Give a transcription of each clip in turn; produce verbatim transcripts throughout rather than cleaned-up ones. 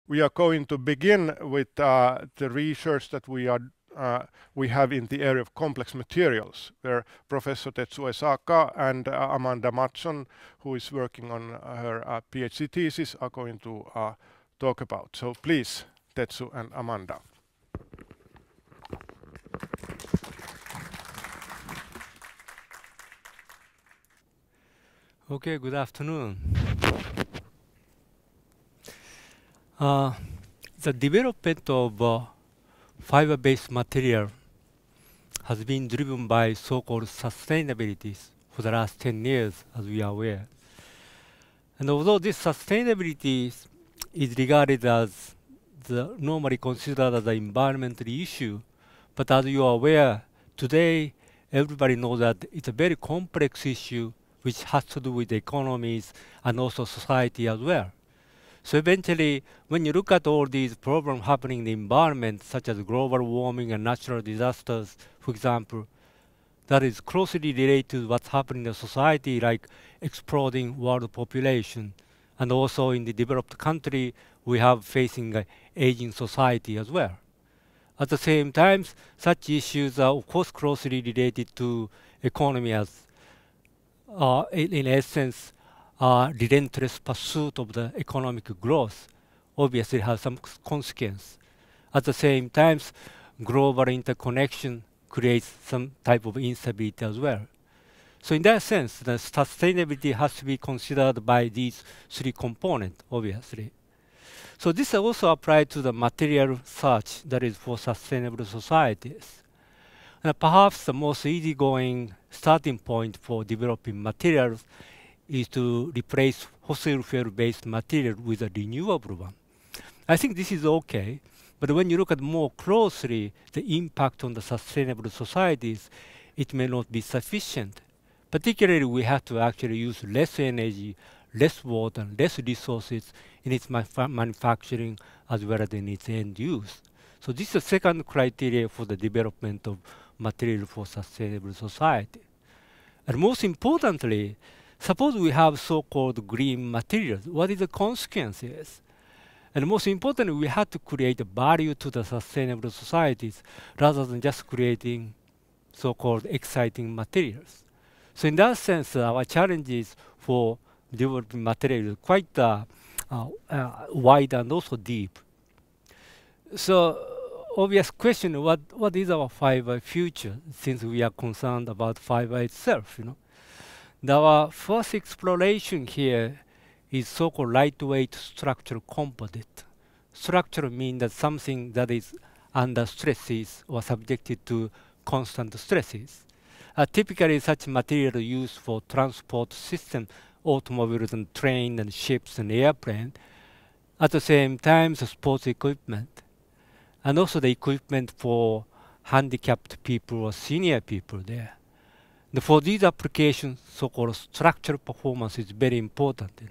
We are going to begin with uh, the research that we are uh, we have in the area of complex materials, where Professor Tetsuo Esaka and uh, Amanda Matson, who is working on uh, her uh, PhD thesis, are going to uh, talk about. So please, Tetsu and Amanda. Okay, good afternoon. Uh, the development of uh, fiber-based material has been driven by so-called sustainability for the last ten years, as we are aware. And although this sustainability is regarded as the normally considered as an environmental issue, but as you are aware, today everybody knows that it's a very complex issue which has to do with economies and also society as well. So eventually, when you look at all these problems happening in the environment, such as global warming and natural disasters, for example, that is closely related to what's happening in the society, like exploding world population. And also in the developed country, we have facing an aging society as well. At the same time, such issues are of course closely related to economy as, uh, in, in essence, uh, relentless pursuit of the economic growth obviously has some consequence. At the same time, global interconnection creates some type of instability as well. So in that sense, the sustainability has to be considered by these three components, obviously. So this also applies to the material search that is for sustainable societies. And perhaps the most easygoing starting point for developing materials is to replace fossil fuel-based material with a renewable one. I think this is okay, but when you look at more closely the impact on the sustainable societies, it may not be sufficient. Particularly, we have to actually use less energy, less water, less resources in its manufacturing as well as in its end use. So this is the second criteria for the development of material for sustainable society. And most importantly, suppose we have so-called green materials. What is the consequences? And most importantly, we have to create value to the sustainable societies rather than just creating so-called exciting materials. So in that sense, uh, our challenges for developing materials are quite uh, uh, uh, wide and also deep. So obvious question, what, what is our fiber future, since we are concerned about fiber itself, you know? Our first exploration here is so-called lightweight structural composite. Structure means that something that is under stresses or subjected to constant stresses. Uh, typically, such material used for transport system, automobiles and trains and ships and airplanes. At the same time, the sports equipment, and also the equipment for handicapped people or senior people there. And for these applications, so-called structural performance is very important. You know.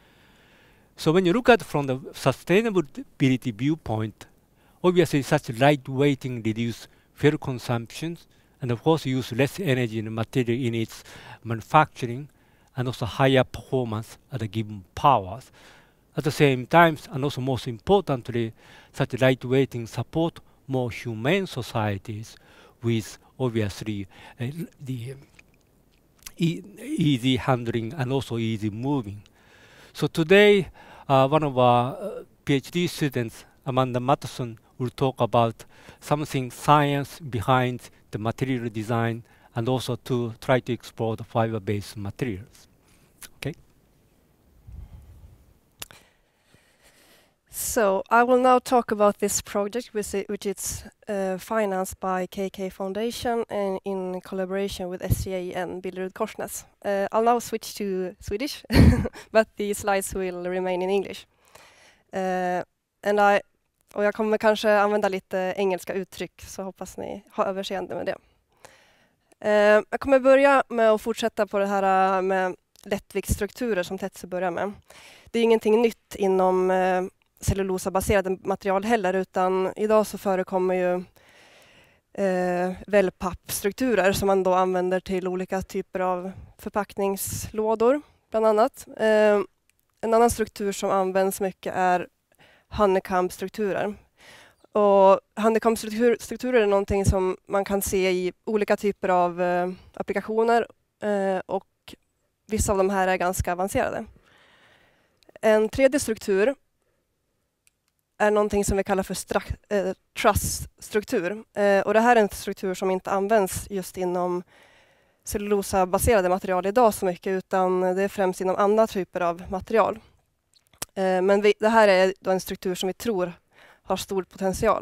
So when you look at from the sustainability viewpoint, obviously such lightweighting reduces fuel consumption, and of course use less energy and material in its manufacturing, and also higher performance at the given powers. At the same time, and also most importantly, such lightweighting support more humane societies with obviously uh, the um, e easy handling and also easy moving. So today, uh, one of our uh, PhD students, Amanda Matson, will talk about something science behind the material design and also to try to explore the fiber-based materials. Okay. So I will now talk about this project, which, which is uh, financed by K K Foundation and in collaboration with S C A and Billerud Korsnäs. Uh, I'll now switch to Swedish, but the slides will remain in English. Uh, and I, och jag kommer kanske använda lite engelska uttryck, så hoppas ni har överseende med det. Uh, jag kommer börja med att fortsätta på det här med lättviktsstrukturer som Tetsu börjar med. Det är ingenting nytt inom uh, cellulosabaserade material heller, utan idag så förekommer ju eh, wellpappstrukturer som man då använder till olika typer av förpackningslådor, bland annat. Eh, en annan struktur som används mycket är honeycomb-strukturer. Och honeycomb-strukturer är någonting som man kan se i olika typer av eh, applikationer eh, och vissa av de här är ganska avancerade. En tredje struktur är någonting som vi kallar för eh, truss-struktur. Eh, och det här är en struktur som inte används just inom cellulosabaserade material idag så mycket, utan det är främst inom andra typer av material. Eh, men vi, det här är då en struktur som vi tror har stor potential.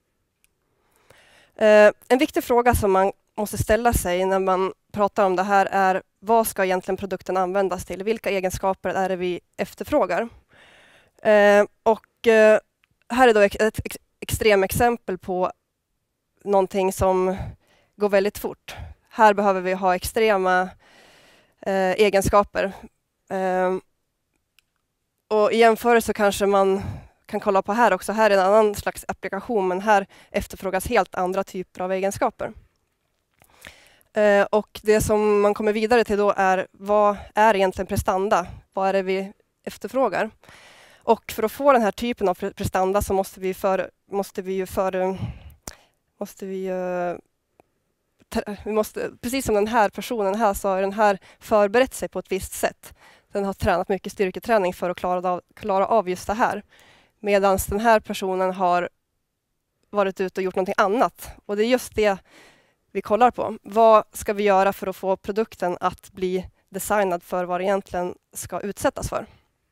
Eh, en viktig fråga som man måste ställa sig när man pratar om det här är: vad ska egentligen produkten användas till? Vilka egenskaper är det vi efterfrågar? Eh, och eh, här är då ett, ett ex, extremexempel på någonting som går väldigt fort. Här behöver vi ha extrema eh, egenskaper. Eh, och i jämförelse kanske man kan kolla på här också. Här är en annan slags applikation, men här efterfrågas helt andra typer av egenskaper. Eh, och det som man kommer vidare till då är: vad är egentligen prestanda? Vad är det vi efterfrågar? Och för att få den här typen av prestanda så måste vi för, måste vi ju för, måste vi, uh, vi måste, precis som den här personen här, så har den här förberett sig på ett visst sätt. Den har tränat mycket styrketräning för att klara av, klara av just det här. Medan den här personen har varit ute och gjort någonting annat. Och det är just det vi kollar på. Vad ska vi göra för att få produkten att bli designad för vad det egentligen ska utsättas för?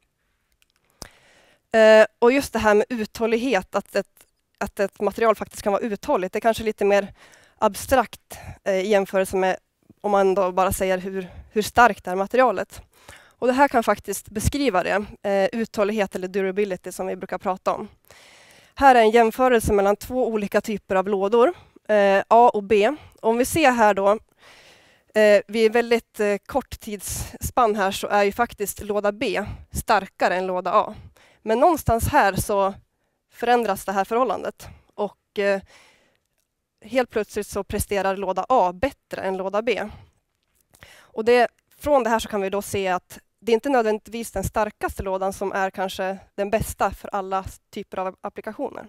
Eh, och just det här med uthållighet, att ett, att ett material faktiskt kan vara uthålligt, det är kanske lite mer abstrakt eh, i jämförelse med om man då bara säger hur, hur starkt är materialet. Och det här kan faktiskt beskriva det, eh, uthållighet eller durability som vi brukar prata om. Här är en jämförelse mellan två olika typer av lådor, eh, A och B. Om vi ser här då, eh, vid väldigt eh, kort tidsspann här, så är ju faktiskt låda B starkare än låda A. Men någonstans här så förändras det här förhållandet och eh, helt plötsligt så presterar låda A bättre än låda B. Och det, från det här så kan vi då se att det inte nödvändigtvis den starkaste lådan som är kanske den bästa för alla typer av applikationer.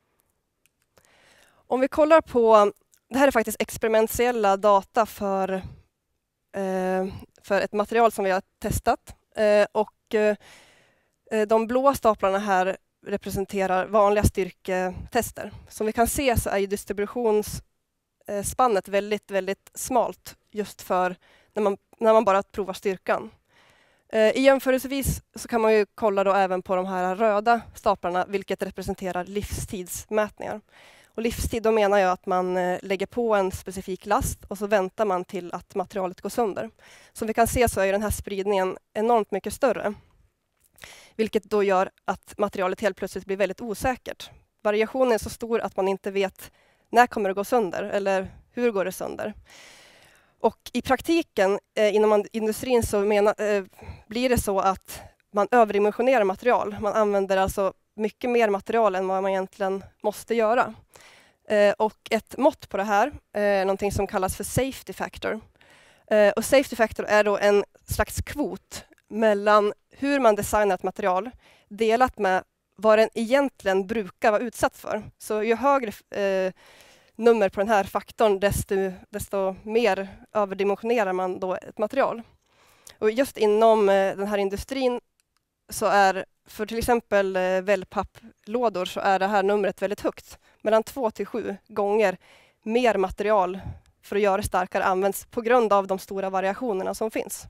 Om vi kollar på, det här är faktiskt experimentella data för, eh, för ett material som vi har testat. Eh, och eh, de blåa staplarna här representerar vanliga styrketester. Som vi kan se så är ju distributionsspannet väldigt, väldigt smalt just för när man, när man bara provar styrkan. I jämförelsevis så kan man ju kolla då även på de här röda staplarna, vilket representerar livstidsmätningar. Och livstid, då menar jag att man lägger på en specifik last och så väntar man till att materialet går sönder. Som vi kan se så är den här spridningen enormt mycket större. Vilket då gör att materialet helt plötsligt blir väldigt osäkert. Variationen är så stor att man inte vet när kommer det gå sönder eller hur går det sönder. Och i praktiken eh, inom industrin så menar, eh, blir det så att man överdimensionerar material. Man använder alltså mycket mer material än vad man egentligen måste göra. Eh, och ett mått på det här är någonting som kallas för safety factor. Eh, och safety factor är då en slags kvot mellan hur man designar ett material delat med vad den egentligen brukar vara utsatt för. Så ju högre eh, nummer på den här faktorn, desto, desto mer överdimensionerar man då ett material. Och just inom eh, den här industrin så är, för till exempel eh, wellpapplådor, så är det här numret väldigt högt. Mellan två till sju gånger mer material för att göra det starkare används på grund av de stora variationerna som finns.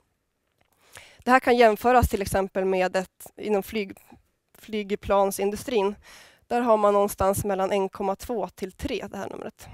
Det här kan jämföras till exempel med ett, inom flyg, flygplansindustrin. Där har man någonstans mellan en komma två till tre, det här numret.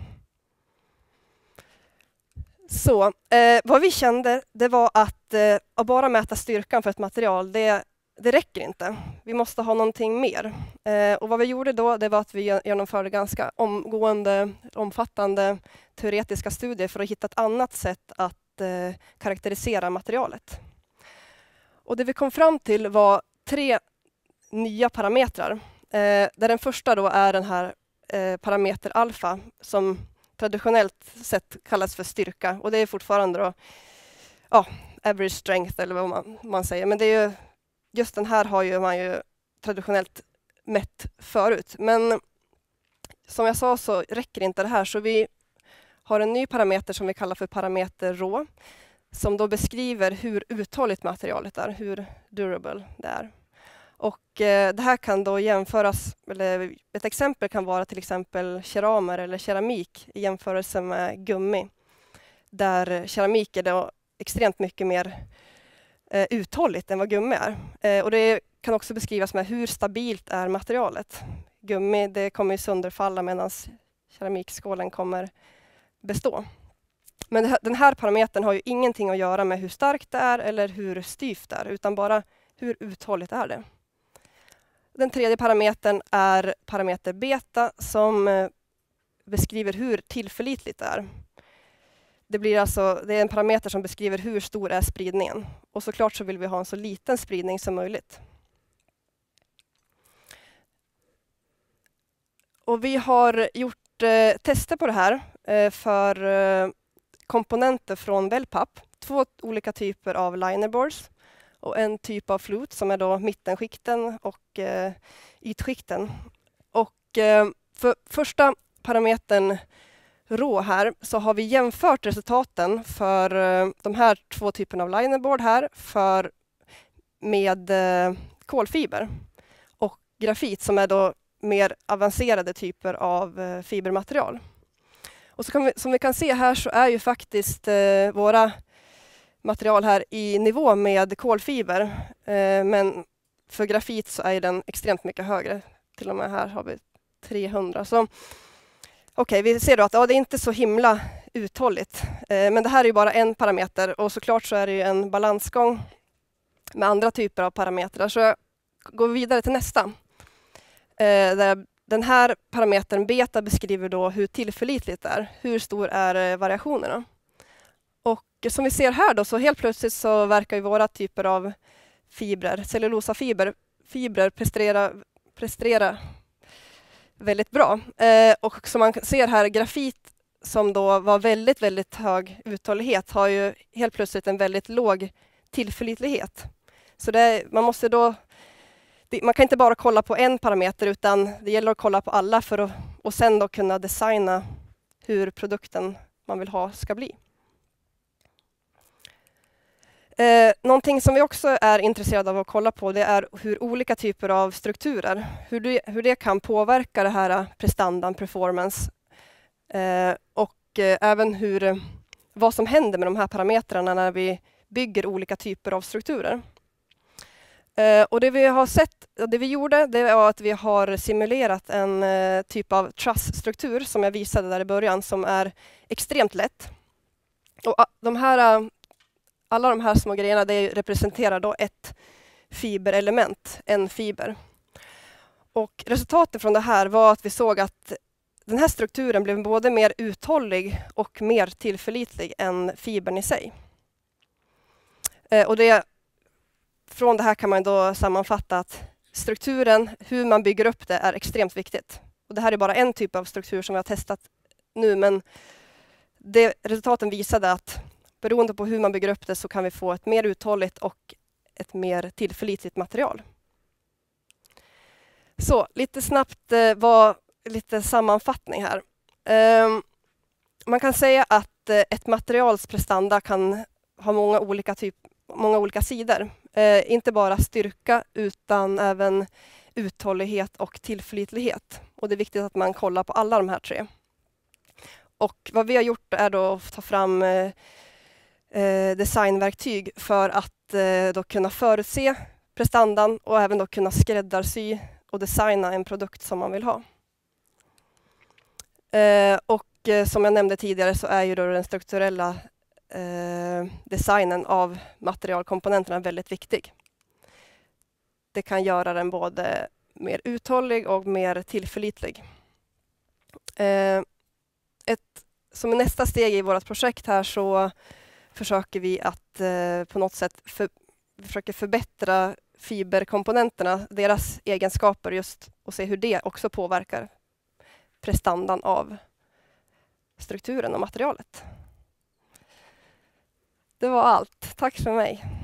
Så eh, vad vi kände, det var att, eh, att bara mäta styrkan för ett material, det, det räcker inte. Vi måste ha någonting mer. Eh, och vad vi gjorde då, det var att vi genomförde ganska omgående, omfattande teoretiska studier för att hitta ett annat sätt att eh, karaktärisera materialet. Och det vi kom fram till var tre nya parametrar. Eh, där den första då är den här eh, parameter alfa som traditionellt sett kallas för styrka. Och det är fortfarande då, ja, average strength eller vad man, man säger. Men det är ju, just den här har ju man ju traditionellt mätt förut. Men som jag sa så räcker inte det här, så vi har en ny parameter som vi kallar för parameter rå, som då beskriver hur uthålligt materialet är, hur durable det är. Och eh, det här kan då jämföras, eller ett exempel kan vara till exempel keramer eller keramik i jämförelse med gummi, där keramik är då extremt mycket mer eh, uthålligt än vad gummi är. Eh, och det kan också beskrivas med hur stabilt är materialet. Gummi, det kommer ju sönderfalla medan keramikskålen kommer bestå. Men det här, den här parametern har ju ingenting att göra med hur starkt det är eller hur styvt det är, utan bara hur uthålligt är det. Den tredje parametern är parameter beta, som eh, beskriver hur tillförlitligt det är. Det, blir alltså, det är en parameter som beskriver hur stor är spridningen. Och såklart så vill vi ha en så liten spridning som möjligt. Och vi har gjort eh, tester på det här eh, för eh, komponenter från wellpapp. Två olika typer av linerboards och en typ av flute som är då mittenskikten och eh, ytskikten. Och eh, för första parametern rå här så har vi jämfört resultaten för eh, de här två typerna av linerboard här för med eh, kolfiber och grafit som är då mer avancerade typer av eh, fibermaterial. Och så kan vi, som vi kan se här så är ju faktiskt eh, våra material här i nivå med kolfiber. Eh, men för grafit så är den extremt mycket högre. Till och med här har vi trehundra. Så okej, okay, vi ser då att ja, det är inte så himla uthålligt. Eh, men det här är ju bara en parameter och såklart så är det ju en balansgång med andra typer av parametrar. Så jag går vidare till nästa. Eh, där den här parametern beta beskriver då hur tillförlitligt det är. Hur stor är variationerna? Och som vi ser här då, så helt plötsligt så verkar ju våra typer av fibrer, cellulosafiber, fibrer prestera, prestera väldigt bra. Eh, och som man ser här, grafit som då var väldigt, väldigt hög uthållighet har ju helt plötsligt en väldigt låg tillförlitlighet. Så det, man måste då man kan inte bara kolla på en parameter utan det gäller att kolla på alla för att och sen då kunna designa hur produkten man vill ha ska bli. Eh, någonting som vi också är intresserade av att kolla på det är hur olika typer av strukturer, hur det, hur det kan påverka det här prestandan, performance eh, och eh, även hur, vad som händer med de här parametrarna när vi bygger olika typer av strukturer. Uh, och det vi har sett, det vi gjorde, det var att vi har simulerat en uh, typ av trussstruktur som jag visade där i början, som är extremt lätt. Och uh, de här, uh, alla de här små grejerna, det representerar då ett fiberelement, en fiber. Och resultatet från det här var att vi såg att den här strukturen blev både mer uthållig och mer tillförlitlig än fibern i sig. Uh, och det Från det här kan man då sammanfatta att strukturen, hur man bygger upp det, är extremt viktigt. Och det här är bara en typ av struktur som vi har testat nu, men det, resultaten visade att beroende på hur man bygger upp det så kan vi få ett mer uthålligt och ett mer tillförlitligt material. Så lite snabbt eh, var lite sammanfattning här. Eh, man kan säga att eh, ett materials prestanda kan ha många olika typer många olika sidor. Eh, inte bara styrka utan även uthållighet och tillförlitlighet. Och det är viktigt att man kollar på alla de här tre. Och vad vi har gjort är då att ta fram eh, designverktyg för att eh, då kunna förutse prestandan och även då kunna skräddarsy och designa en produkt som man vill ha. Eh, och eh, som jag nämnde tidigare så är ju då den strukturella Eh, designen av materialkomponenterna är väldigt viktig. Det kan göra den både mer uthållig och mer tillförlitlig. Eh, ett, som nästa steg i vårt projekt här så försöker vi att eh, på något sätt för, försöker förbättra fiberkomponenterna, deras egenskaper just och se hur det också påverkar prestandan av strukturen och materialet. Det var allt. Tack för mig.